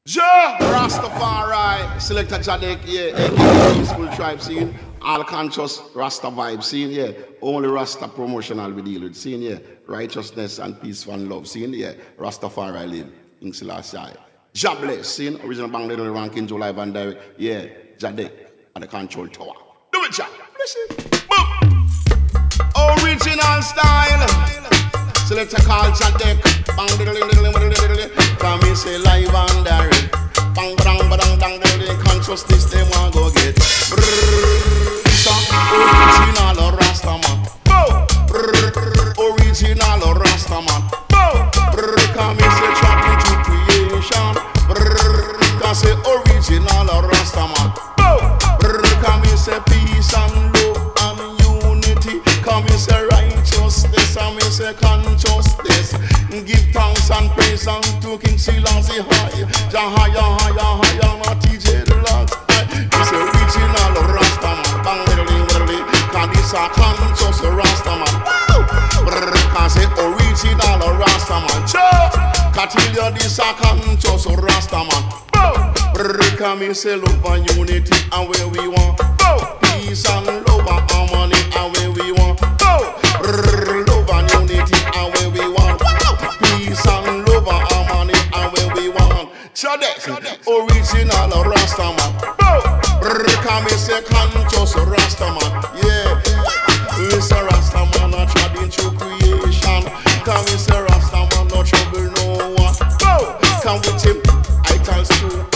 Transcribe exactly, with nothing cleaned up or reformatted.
Ja Rastafari, Selector Jadek, yeah, A K A Peaceful Tribe scene, all conscious Rasta vibe scene, yeah, only Rasta promotional we deal with scene, yeah, righteousness and peace and love scene, yeah, Rastafari live in Selassie. Jobless scene, original Bang Little Ranking July Van Derek, yeah, Jadek at the control tower. Do it, Jack. Listen. Boom. Original style. Selector call Jadek. Bang little little little little. Come me say live and direct. Bang bang bang bang bang. Consciousness they want go get. This original Rastaman. Original Rastaman. Come me say trap into creation. Come say original Rastaman. Come me say peace and love and unity. Come me say righteousness and me say consciousness. Give thanks and praise unto King Selassie high. Jah higher, higher, higher, not T J the last. This original Rastaman. Bang little little. Cause this a conscious Rastaman. Cause say original Rastaman. Catilia this a conscious Rastaman. Come me say love and unity and where we want. Peace and love and harmony and where we want. Love and unity and where we want. Peace and love and harmony and where we want. Jadek, original Rastaman. Come me say conscious Rastaman. Yeah, Mister Rastaman a treading through creation. Come me say Rastaman no trouble no one. Come with him, I tell you.